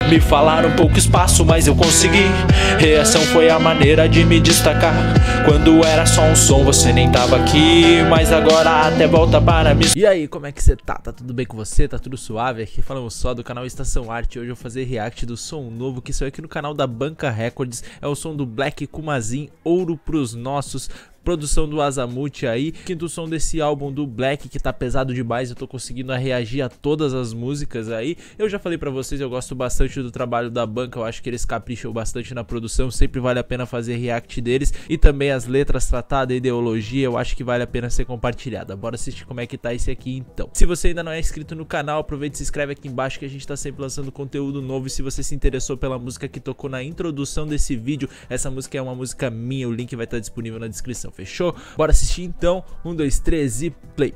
Me falaram pouco espaço, mas eu consegui. Reação foi a maneira de me destacar. Quando era só um som, você nem tava aqui, mas agora até volta para mim. E aí, como é que você tá? Tá tudo bem com você? Tá tudo suave? Aqui falamos só do canal Estação Arte. Hoje eu vou fazer react do som novo que saiu aqui no canal da Banca Records. É o som do Black com Mazin, Ouro pros Nossos. Produção do Azamuth aí, quinto som desse álbum do Black, que tá pesado demais. Eu tô conseguindo reagir a todas as músicas aí. Eu já falei pra vocês, eu gosto bastante do trabalho da Banca. Eu acho que eles capricham bastante na produção, sempre vale a pena fazer react deles. E também as letras tratadas, a ideologia, eu acho que vale a pena ser compartilhada. Bora assistir como é que tá esse aqui então. Se você ainda não é inscrito no canal, aproveita e se inscreve aqui embaixo que a gente tá sempre lançando conteúdo novo. E se você se interessou pela música que tocou na introdução desse vídeo, essa música é uma música minha, o link vai estar disponível na descrição. Fechou? Bora assistir então. 1, 2, 3 e play.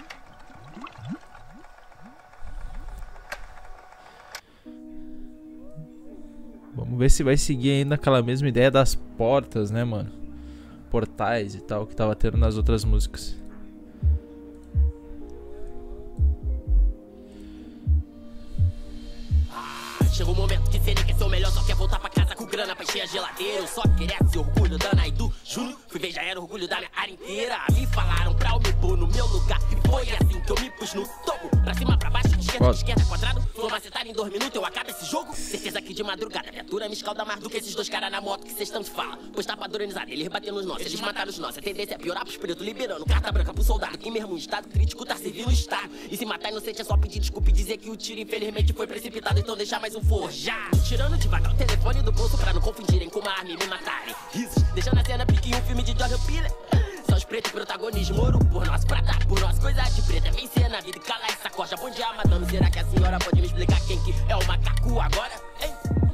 Vamos ver se vai seguir ainda aquela mesma ideia das portas, né, mano? Portais e tal que tava tendo nas outras músicas. Chegou o momento que seria que é seu melhor, só quer voltar pra casa com grana pra encher a geladeira. Eu só queria ser orgulho da Naidu, juro, fui ver já era orgulho da minha área inteira. Me falaram pra eu me pôr no meu lugar, e foi assim que eu me pus no topo. Pra cima, pra baixo, de esquerda, quadrado. Tô macetado em 2 minutos, eu acabo esse jogo. Certeza que de madrugada a viatura me escalda mais do que esses 2 caras na moto que cês tanto falam. Pois tá padronizado, eles batendo nos nossos, eles mataram os nossos. A tendência é piorar pros pretos, liberando carta branca pro soldado que mesmo em estado crítico tá servindo o estado. E se matar inocente é só pedir desculpa e dizer que o tiro infelizmente foi precipitado, então deixar mais um forjar. Tirando devagar o telefone do bolso pra não confundirem com uma arma e me matarem. Risos, deixando a cena pique em um filme de Jordan Peele. Só os pretos protagonismo, ouro por nós, prata por nós. Coisa de preta, vencer na vida e calar essa corja. Bom dia, madame, será que a senhora pode me explicar quem que é o macaco agora, hein?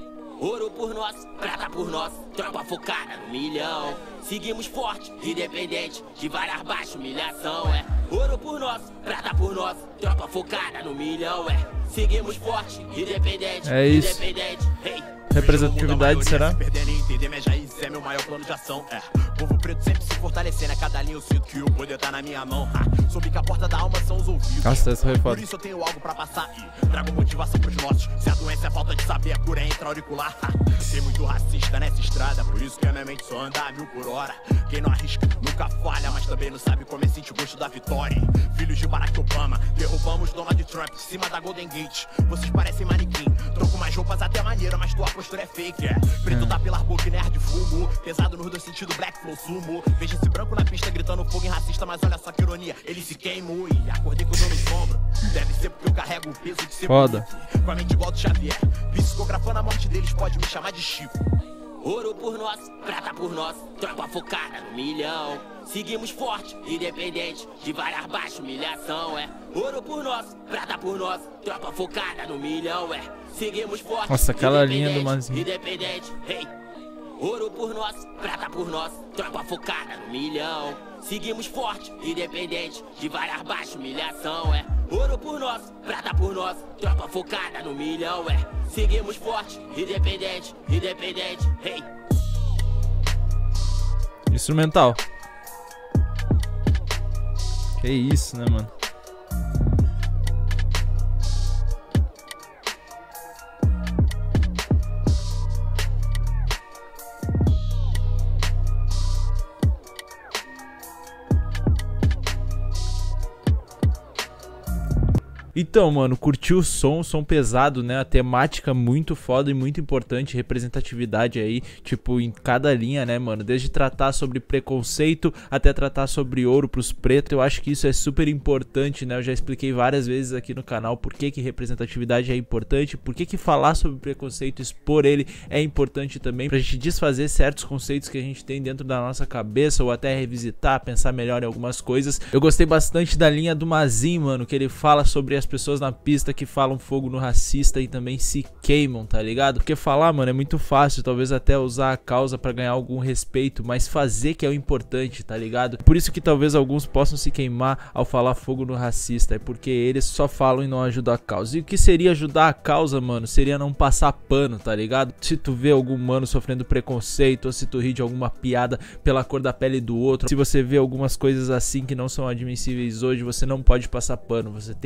Ouro por nós, prata por nós, tropa focada no milhão. Seguimos forte, independente de varar baixo, humilhação, é. Ouro por nós, prata por nós, tropa focada no milhão, é. Seguimos forte, independente, é isso. Independente, hey. Representatividade, será? Perdendo e entender minhas raízes é meu maior plano de ação. Povo preto sempre se fortalecendo. A cada linha eu sinto que o poder tá na minha mão. Soube que a porta da alma são os ouvidos. Nossa, essa foi foda. Por isso eu tenho algo pra passar e trago motivação pros nossos. Se a doença é falta de saber, a cura é intra-auricular. Tem muito racista nessa estrada, por isso que a minha mente só anda a 1000 por hora. Quem não arrisca nunca falha, mas também não sabe como é sentir o gosto da vitória. Filhos de Barack Obama, derrubamos Donald Trump em cima da Golden Gate. Vocês parecem manequim, tô com mais roupas até maneira, mas tua postura é fake, Preto tá pela boca e nerd fumo. Pesado nos 2 sentidos, black flow sumo. Veja esse branco na pista gritando fogo em racista, mas olha só que ironia, ele se queimou e acordei com o nome sombra. Deve ser porque eu carrego o peso de ser foda. Bonito. Com a mente igual do Xavier, psicografando a morte deles, pode me chamar de Chico. Ouro por nós, prata por nós, tropa focada no milhão. Seguimos forte, independente de varar baixo, humilhação, é. Ouro por nós, prata por nós, tropa focada no milhão, é. Seguimos forte. Nossa, aquela linha do Mazin. Independente, hey. Ouro por nós, prata por nós, tropa focada no milhão. Seguimos forte, independente de varar baixo, humilhação, é. Ouro por nós, prata por nós, tropa focada no milhão, é. Seguimos forte, independente, hey. Instrumental. Que isso, né, mano? Então, mano, curti o som pesado, né? A temática muito foda e muito importante, representatividade aí, tipo, em cada linha, né, mano? Desde tratar sobre preconceito até tratar sobre ouro pros pretos. Eu acho que isso é super importante, né? Eu já expliquei várias vezes aqui no canal por que representatividade é importante, por que falar sobre preconceito, expor ele é importante também, pra gente desfazer certos conceitos que a gente tem dentro da nossa cabeça, ou até revisitar, pensar melhor em algumas coisas. Eu gostei bastante da linha do Mazin, mano, que ele fala sobre as pessoas na pista que falam fogo no racista e também se queimam, tá ligado? Porque falar, mano, é muito fácil, talvez até usar a causa pra ganhar algum respeito, mas fazer que é o importante, tá ligado? Por isso que talvez alguns possam se queimar ao falar fogo no racista, é porque eles só falam e não ajudam a causa. E o que seria ajudar a causa, mano? Seria não passar pano, tá ligado? Se tu vê algum mano sofrendo preconceito, ou se tu ri de alguma piada pela cor da pele do outro, se você vê algumas coisas assim que não são admissíveis hoje, você não pode passar pano, você tem que agir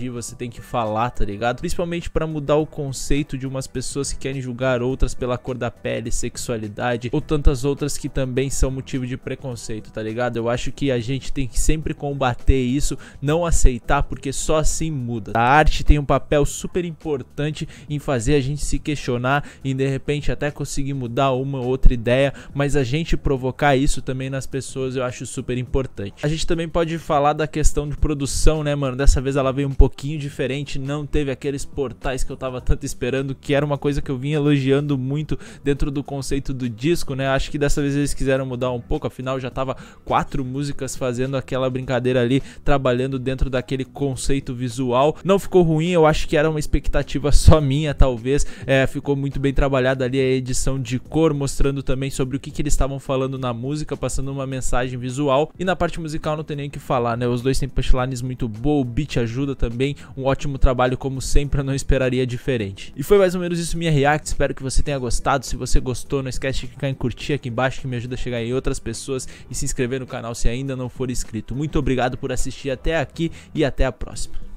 agir, você tem que falar, tá ligado? Principalmente pra mudar o conceito de umas pessoas que querem julgar outras pela cor da pele, sexualidade ou tantas outras que também são motivo de preconceito, tá ligado? Eu acho que a gente tem que sempre combater isso, não aceitar, porque só assim muda. A arte tem um papel super importante em fazer a gente se questionar e de repente até conseguir mudar uma ou outra ideia, mas a gente provocar isso também nas pessoas eu acho super importante. A gente também pode falar da questão de produção, né, mano? Dessa vez ela veio um pouquinho diferente, não teve aqueles portais que eu tava tanto esperando, que era uma coisa que eu vinha elogiando muito dentro do conceito do disco, né? Acho que dessa vez eles quiseram mudar um pouco, afinal já tava 4 músicas fazendo aquela brincadeira ali, trabalhando dentro daquele conceito visual. Não ficou ruim, eu acho que era uma expectativa só minha, talvez. Ficou muito bem trabalhada ali a edição de cor, mostrando também sobre o que eles estavam falando na música, passando uma mensagem visual. E na parte musical não tem nem o que falar, né? Os dois têm punchlines muito boa, o beat ajuda também, um ótimo trabalho como sempre, eu não esperaria diferente. E foi mais ou menos isso minha react, espero que você tenha gostado. Se você gostou, não esquece de clicar em curtir aqui embaixo, que me ajuda a chegar em outras pessoas, e se inscrever no canal se ainda não for inscrito. Muito obrigado por assistir até aqui e até a próxima.